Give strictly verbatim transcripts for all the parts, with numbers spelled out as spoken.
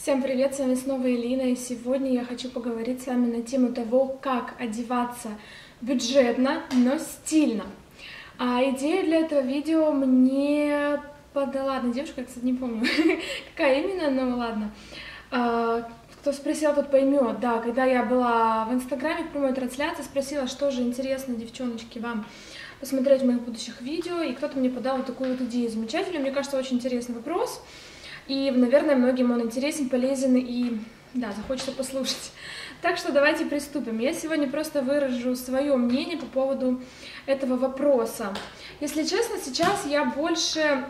Всем привет, с вами снова Элина, и сегодня я хочу поговорить с вами на тему того, как одеваться бюджетно, но стильно. А идею для этого видео мне подала одна девушка, я, кстати, не помню, какая именно, но ладно. А, кто спросил, тот поймет. Да, когда я была в Инстаграме в прямой трансляции, спросила, что же интересно, девчоночки, вам посмотреть в моих будущих видео, и кто-то мне подал вот такую вот идею замечательную. Мне кажется, очень интересный вопрос. И, наверное, многим он интересен, полезен и, да, захочется послушать. Так что давайте приступим. Я сегодня просто выражу свое мнение по поводу этого вопроса. Если честно, сейчас я больше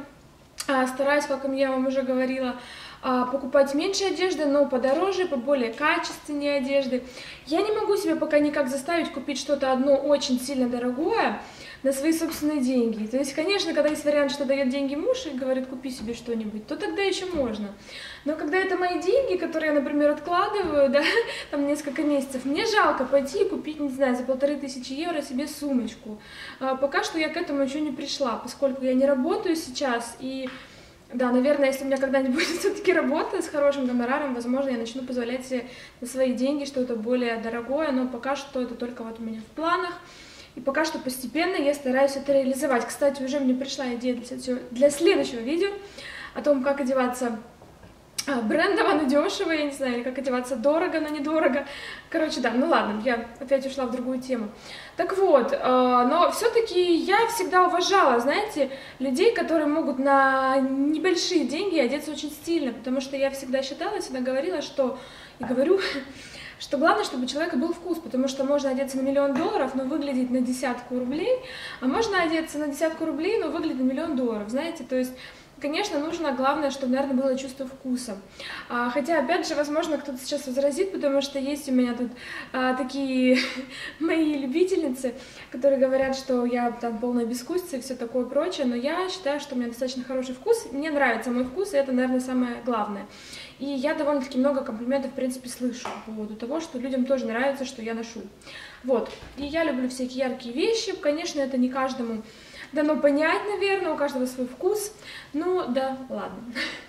а, стараюсь, как я вам уже говорила, а, покупать меньше одежды, но подороже, по более качественнее одежды. Я не могу себя пока никак заставить купить что-то одно очень сильно дорогое на свои собственные деньги. То есть, конечно, когда есть вариант, что дает деньги муж и говорит, купи себе что-нибудь, то тогда еще можно. Но когда это мои деньги, которые я, например, откладываю, да, там несколько месяцев, мне жалко пойти и купить, не знаю, за полторы тысячи евро себе сумочку. А, пока что я к этому еще не пришла, поскольку я не работаю сейчас, и да, наверное, если у меня когда-нибудь будет все-таки работа с хорошим гонораром, возможно, я начну позволять себе на свои деньги что-то более дорогое, но пока что это только вот у меня в планах. И пока что постепенно я стараюсь это реализовать. Кстати, уже мне пришла идея для следующего, для следующего видео о том, как одеваться брендово, но дешево, я не знаю, или как одеваться дорого, но недорого. Короче, да, ну ладно, я опять ушла в другую тему. Так вот, но все-таки я всегда уважала, знаете, людей, которые могут на небольшие деньги одеться очень стильно, потому что я всегда считала, всегда говорила, что, и говорю, что главное, чтобы у человека был вкус, потому что можно одеться на миллион долларов, но выглядеть на десятку рублей, а можно одеться на десятку рублей, но выглядеть на миллион долларов, знаете, то есть, конечно, нужно, главное, чтобы, наверное, было чувство вкуса. А, хотя, опять же, возможно, кто-то сейчас возразит, потому что есть у меня тут а, такие мои любительницы, которые говорят, что я там полная безвкусица и все такое прочее, но я считаю, что у меня достаточно хороший вкус, мне нравится мой вкус, и это, наверное, самое главное. И я довольно-таки много комплиментов, в принципе, слышу по поводу того, что людям тоже нравится, что я ношу. Вот, и я люблю всякие яркие вещи, конечно, это не каждому дано понять, наверное, у каждого свой вкус, ну да, ладно.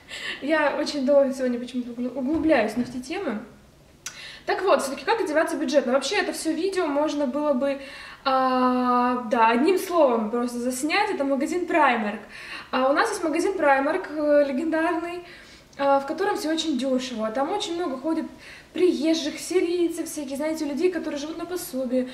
Я очень долго сегодня почему-то углубляюсь на эти темы. Так вот, все-таки как одеваться бюджетно? Вообще это все видео можно было бы, а, да, одним словом просто заснять, это магазин Primark. А у нас есть магазин Primark, легендарный, в котором все очень дешево. Там очень много ходит приезжих, сирийцев всяких, знаете, людей, которые живут на пособии.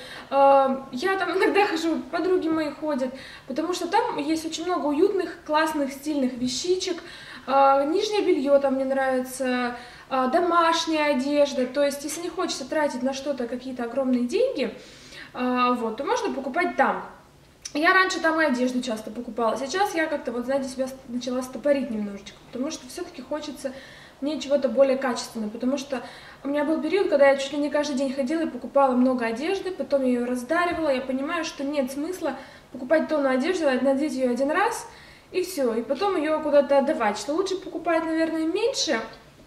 Я там иногда хожу, подруги мои ходят, потому что там есть очень много уютных, классных, стильных вещичек. Нижнее белье там мне нравится, домашняя одежда. То есть, если не хочется тратить на что-то какие-то огромные деньги, вот, то можно покупать там. Я раньше там и одежду часто покупала, сейчас я как-то, вот знаете, себя начала стопорить немножечко, потому что все-таки хочется мне чего-то более качественного, потому что у меня был период, когда я чуть ли не каждый день ходила и покупала много одежды, потом я ее раздаривала, я понимаю, что нет смысла покупать тонну одежды, надеть ее один раз и все, и потом ее куда-то отдавать, что лучше покупать, наверное, меньше,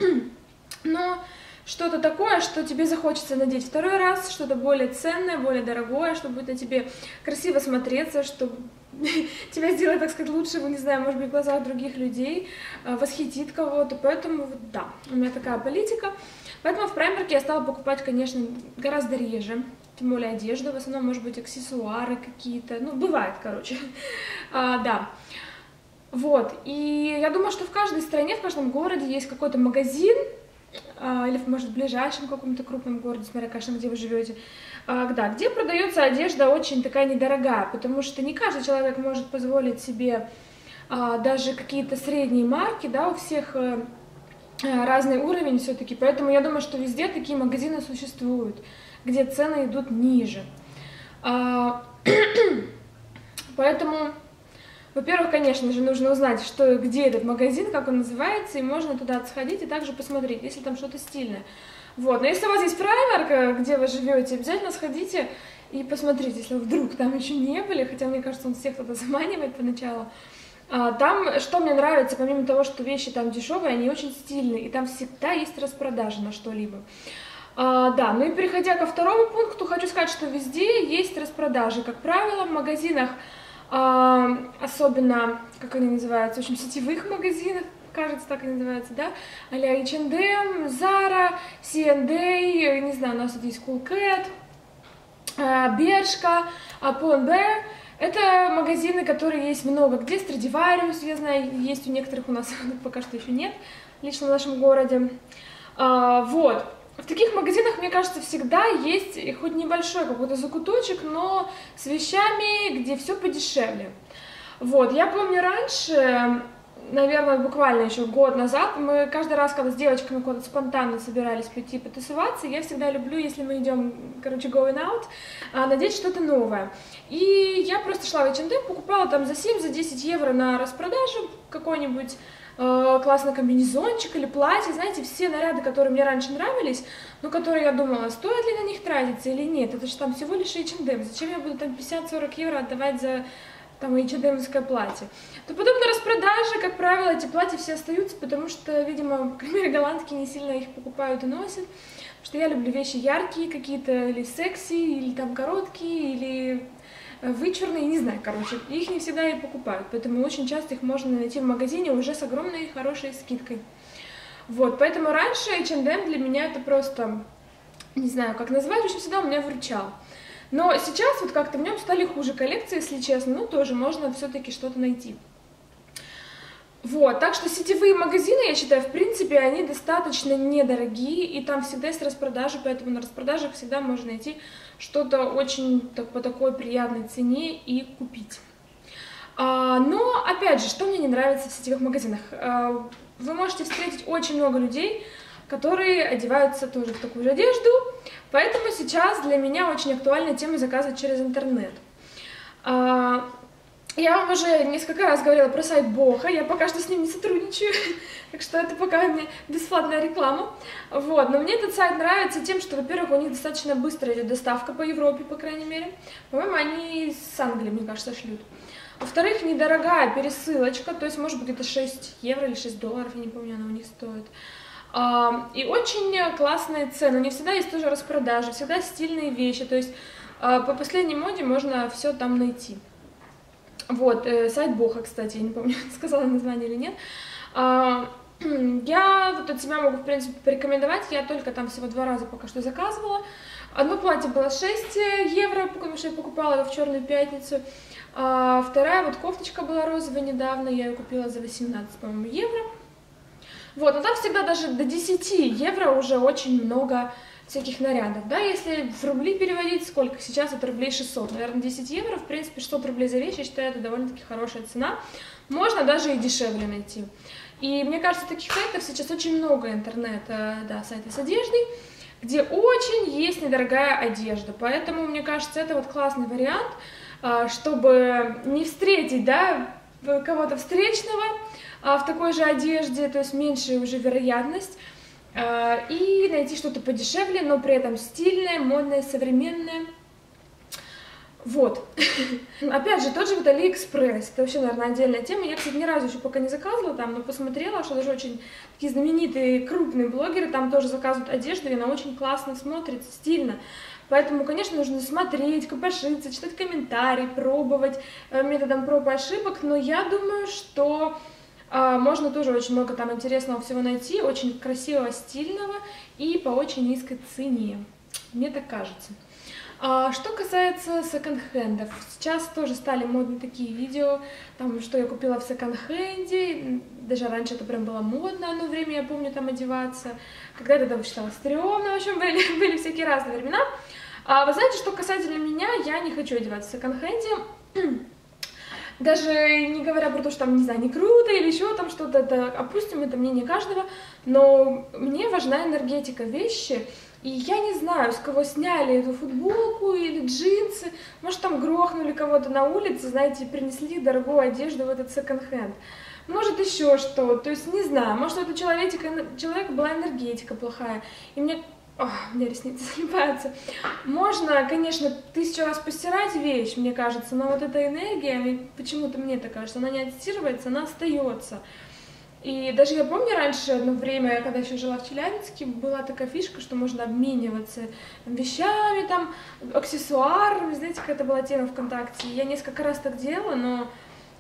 но что-то такое, что тебе захочется надеть второй раз, что-то более ценное, более дорогое, что будет на тебе красиво смотреться, что тебя сделает, так сказать, лучше, не знаю, может быть, в глазах других людей, восхитит кого-то, поэтому, да, у меня такая политика. Поэтому в Primark я стала покупать, конечно, гораздо реже, тем более одежду, в основном, может быть, аксессуары какие-то, ну, бывает, короче, а, да. Вот, и я думаю, что в каждой стране, в каждом городе есть какой-то магазин, или, может, в ближайшем каком-то крупном городе, смотря, конечно, где вы живете, да, где продается одежда очень такая недорогая, потому что не каждый человек может позволить себе даже какие-то средние марки, да, у всех разный уровень все-таки, поэтому я думаю, что везде такие магазины существуют, где цены идут ниже. Поэтому, во-первых, конечно же, нужно узнать, что, где этот магазин, как он называется, и можно туда сходить и также посмотреть, если там что-то стильное. Вот. Но если у вас есть Primark, где вы живете, обязательно сходите и посмотрите, если вдруг там еще не были, хотя, мне кажется, он всех туда заманивает поначалу. Там, что мне нравится, помимо того, что вещи там дешевые, они очень стильные, и там всегда есть распродажа на что-либо. А, да, ну и переходя ко второму пункту, хочу сказать, что везде есть распродажи. Как правило, в магазинах, а, особенно, как они называются, в общем, сетевых магазинах, кажется, так и называется, да, а-ля эйч энд эм, Zara, си энд эй, не знаю, у нас тут есть Cool Cat, Бершка, Pull and Bear. Это магазины, которые есть много где, Stradivarius, я знаю, есть у некоторых, у нас пока что еще нет, лично в нашем городе. А, вот. В таких магазинах, мне кажется, всегда есть хоть небольшой какой-то закуточек, но с вещами, где все подешевле. Вот, я помню раньше, наверное, буквально еще год назад, мы каждый раз, когда с девочками куда-то спонтанно собирались пойти потусоваться, я всегда люблю, если мы идем, короче, going out, надеть что-то новое. И я просто шла в эйч энд эм, покупала там за семь-десять евро на распродажу какой-нибудь классный комбинезончик или платье, знаете, все наряды, которые мне раньше нравились, но которые я думала, стоит ли на них тратиться или нет, это же там всего лишь эйч энд эм, зачем я буду там пятьдесят-сорок евро отдавать за там эйч энд эм-овское платье. То потом на распродаже, как правило, эти платья все остаются, потому что, видимо, к примеру, голландки не сильно их покупают и носят, потому что я люблю вещи яркие какие-то, или секси, или там короткие, или вычурные, не знаю, короче, их не всегда и покупают, поэтому очень часто их можно найти в магазине уже с огромной хорошей скидкой. Вот, поэтому раньше эйч энд эм для меня это просто, не знаю, как назвать, очень всегда у меня выручал. Но сейчас вот как-то в нем стали хуже коллекции, если честно, ну тоже можно все-таки что-то найти. Вот, так что сетевые магазины, я считаю, в принципе, они достаточно недорогие, и там всегда есть распродажи, поэтому на распродажах всегда можно найти что-то очень так, по такой приятной цене и купить. А, но, опять же, что мне не нравится в сетевых магазинах? А, вы можете встретить очень много людей, которые одеваются тоже в такую же одежду, поэтому сейчас для меня очень актуальна тема заказывать через интернет. А, Я вам уже несколько раз говорила про сайт Боха, я пока что с ним не сотрудничаю, так что это пока у меня бесплатная реклама. Вот. Но мне этот сайт нравится тем, что, во-первых, у них достаточно быстро идет доставка по Европе, по крайней мере. По-моему, они с Англии, мне кажется, шлют. Во-вторых, недорогая пересылочка, то есть, может быть, где-то шесть евро или шесть долларов, я не помню, она у них стоит. И очень классные цены, у них всегда есть тоже распродажи, всегда стильные вещи, то есть по последней моде можно все там найти. Вот, э, сайт Боха, кстати, я не помню, сказала название или нет. А, я вот от себя могу, в принципе, порекомендовать, я только там всего два раза пока что заказывала. Одно платье было шесть евро, потому что я покупала его в Черную пятницу. А вторая вот кофточка была розовая недавно, я ее купила за восемнадцать, по-моему, евро. Вот, но там всегда даже до десяти евро уже очень много всяких нарядов, да, если в рубли переводить, сколько сейчас, это рублей шестьсот, наверное, десять евро, в принципе, шестьсот рублей за вещь, я считаю, это довольно-таки хорошая цена, можно даже и дешевле найти. И мне кажется, таких сайтов сейчас очень много интернета, да, сайты с одеждой, где очень есть недорогая одежда, поэтому, мне кажется, это вот классный вариант, чтобы не встретить, да, кого-то встречного в такой же одежде, то есть меньшая уже вероятность, и найти что-то подешевле, но при этом стильное, модное, современное. Вот. Опять же, тот же вот Алиэкспресс, это вообще, наверное, отдельная тема. Я, кстати, ни разу еще пока не заказывала там, но посмотрела, что даже очень такие знаменитые, крупные блогеры там тоже заказывают одежду, и она очень классно смотрится, стильно. Поэтому, конечно, нужно смотреть, копошиться, читать комментарии, пробовать методом проб и ошибок, но я думаю, что можно тоже очень много там интересного всего найти, очень красивого, стильного и по очень низкой цене. Мне так кажется. Что касается секонд-хендов, сейчас тоже стали модны такие видео, там, что я купила в секонд-хенде, даже раньше это прям было модно одно время, я помню, там одеваться, когда-то это считалось стрёмно, в общем, были, были всякие разные времена. А вы знаете, что касательно меня, я не хочу одеваться в секонд-хенде. Даже не говоря про то, что там, не знаю, не круто или еще там что-то, это, опустим, это мнение каждого, но мне важна энергетика вещи, и я не знаю, с кого сняли эту футболку или джинсы, может там грохнули кого-то на улице, знаете, принесли дорогую одежду в этот секонд-хенд, может еще что, то есть не знаю, может у этого человека, человека была энергетика плохая, и мне... Ох, у меня ресницы слипаются. Можно, конечно, тысячу раз постирать вещь, мне кажется, но вот эта энергия, почему-то мне так кажется, она не отстирывается, она остается. И даже я помню раньше, одно время, когда еще жила в Челябинске, была такая фишка, что можно обмениваться вещами, там, аксессуарами, знаете, какая-то была тема ВКонтакте. Я несколько раз так делала, но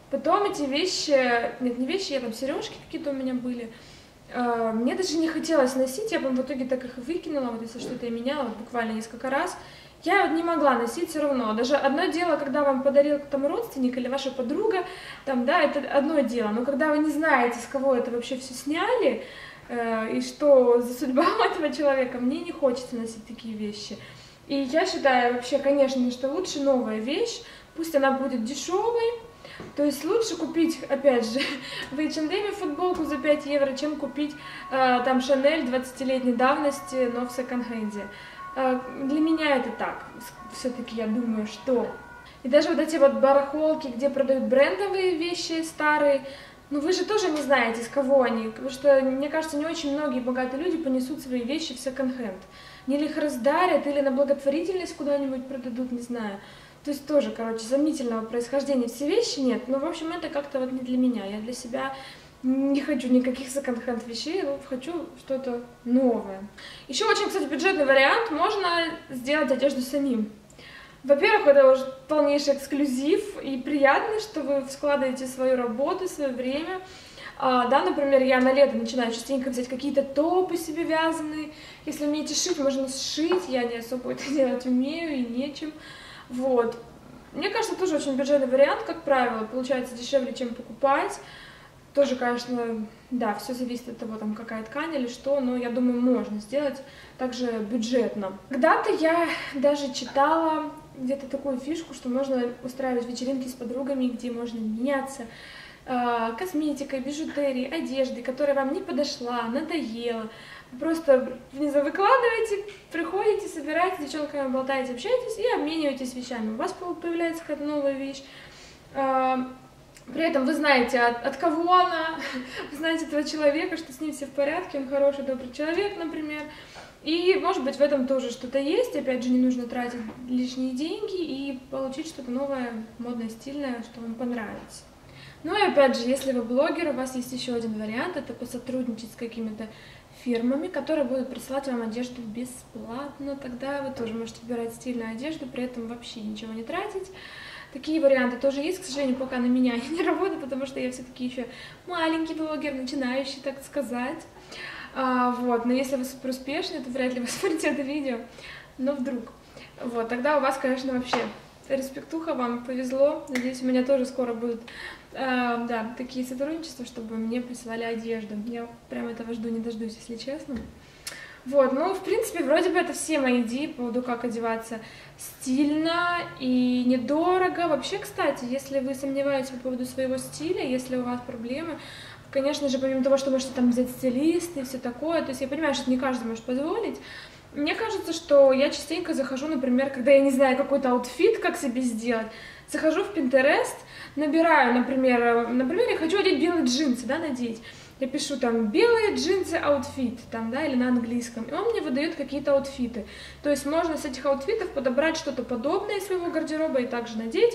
Потом эти вещи, нет, не вещи, я там сережки какие-то у меня были, мне даже не хотелось носить, я, в итоге так их и выкинула, вот если что-то я меняла буквально несколько раз. Я вот не могла носить все равно. Даже одно дело, когда вам подарил там родственник или ваша подруга, там, да, это одно дело. Но когда вы не знаете, с кого это вообще все сняли, э, и что за судьба у этого человека, мне не хочется носить такие вещи. И я считаю вообще, конечно, что лучше новая вещь, пусть она будет дешевой. То есть лучше купить, опять же, в эйч энд эм футболку за пять евро, чем купить э, там Шанель двадцатилетней давности, но в секонд-хенде. Э, для меня это так. Все-таки я думаю, что... И даже вот эти вот барахолки, где продают брендовые вещи старые, ну вы же тоже не знаете, с кого они. Потому что, мне кажется, не очень многие богатые люди понесут свои вещи в секонд-хенд. Или их раздарят, или на благотворительность куда-нибудь продадут, не знаю. То есть тоже, короче, сомнительного происхождения все вещи нет. Но, в общем, это как-то вот не для меня. Я для себя не хочу никаких секонд-хенд вещей, но хочу что-то новое. Еще очень, кстати, бюджетный вариант. Можно сделать одежду самим. Во-первых, это уже полнейший эксклюзив и приятно, что вы складываете свою работу, свое время. А, да, например, я на лето начинаю частенько взять какие-то топы себе вязаные. Если умеете шить, можно сшить. Я не особо это делать умею и нечем. Вот. Мне кажется, тоже очень бюджетный вариант, как правило, получается дешевле, чем покупать. Тоже, конечно, да, все зависит от того, там, какая ткань или что, но я думаю, можно сделать также бюджетно. Когда-то я даже читала где-то такую фишку, что можно устраивать вечеринки с подругами, где можно меняться э, косметикой, бижутерией, одеждой, которая вам не подошла, надоела. Просто внизу выкладываете, приходите, собираете, с девчонками болтаете, общаетесь и обмениваетесь вещами. У вас появляется какая-то новая вещь. При этом вы знаете, от, от кого она, вы знаете этого человека, что с ним все в порядке, он хороший, добрый человек, например. И, может быть, в этом тоже что-то есть. Опять же, не нужно тратить лишние деньги и получить что-то новое, модное, стильное, что вам понравится. Ну и опять же, если вы блогер, у вас есть еще один вариант, это посотрудничать с какими-то фирмами, которые будут присылать вам одежду бесплатно. Тогда вы тоже можете выбирать стильную одежду, при этом вообще ничего не тратить. Такие варианты тоже есть, к сожалению, пока на меня не работают, потому что я все-таки еще маленький блогер, начинающий, так сказать. А, вот, но если вы супер успешный, то вряд ли вы смотрите это видео, но вдруг. Вот, тогда у вас, конечно, вообще респектуха, вам повезло. Надеюсь, у меня тоже скоро будут э, да, такие сотрудничества, чтобы мне присылали одежду. Я прям этого жду, не дождусь, если честно. Вот, ну, в принципе, вроде бы это все мои идеи по поводу, как одеваться стильно и недорого. Вообще, кстати, если вы сомневаетесь по поводу своего стиля, если у вас проблемы, конечно же, помимо того, что можете там взять стилиста и все такое, то есть я понимаю, что не каждый может позволить. Мне кажется, что я частенько захожу, например, когда я не знаю какой-то аутфит, как себе сделать, захожу в Pinterest, набираю, например, например, я хочу одеть белые джинсы, да, надеть. Я пишу там белые джинсы аутфит, там, да, или на английском, и он мне выдает какие-то аутфиты. То есть можно с этих аутфитов подобрать что-то подобное из своего гардероба и также надеть.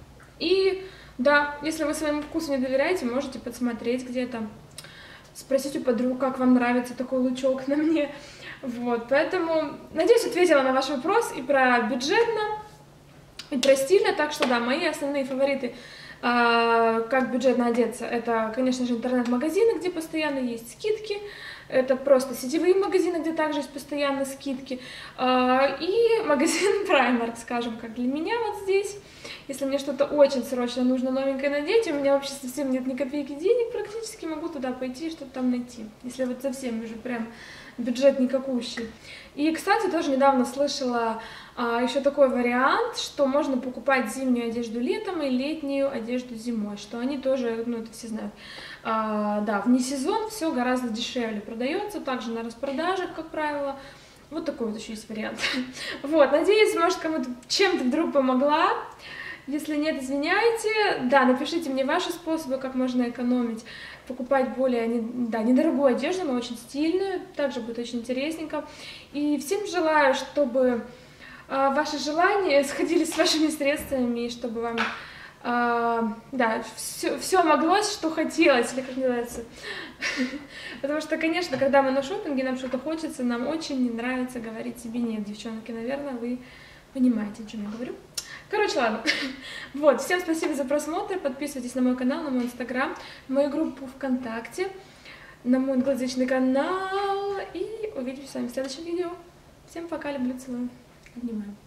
И да, если вы своему вкусу не доверяете, можете подсмотреть где-то, спросить у подруг, как вам нравится такой лучок на мне. Вот, поэтому, надеюсь, ответила на ваш вопрос и про бюджетно, и про стильно, так что, да, мои основные фавориты, э, как бюджетно одеться, это, конечно же, интернет-магазины, где постоянно есть скидки, это просто сетевые магазины, где также есть постоянно скидки, э, и магазин Primark, скажем, как для меня вот здесь. Если мне что-то очень срочно нужно новенькое надеть, у меня вообще совсем нет ни копейки денег, практически могу туда пойти и что-то там найти, если вот совсем уже прям бюджет никакущий. И, кстати, тоже недавно слышала а, еще такой вариант, что можно покупать зимнюю одежду летом и летнюю одежду зимой, что они тоже, ну это все знают, а, да, вне сезон все гораздо дешевле продается, также на распродажах, как правило. Вот такой вот еще есть вариант. Вот, надеюсь, может, кому-то чем-то вдруг помогла. Если нет, извиняйте. Да, напишите мне ваши способы, как можно экономить, покупать более, да, недорогую одежду, но очень стильную, также будет очень интересненько. И всем желаю, чтобы э, ваши желания сходились с вашими средствами, и чтобы вам, э, да, все, все моглось, что хотелось, или как называется. Потому что, конечно, когда мы на шопинге, нам что-то хочется, нам очень не нравится говорить себе нет, девчонки, наверное, вы понимаете, о чем я говорю. Короче, ладно. Вот, всем спасибо за просмотр, подписывайтесь на мой канал, на мой инстаграм, на мою группу ВКонтакте, на мой англоязычный канал, и увидимся с вами в следующем видео. Всем пока, люблю, целую, обнимаю.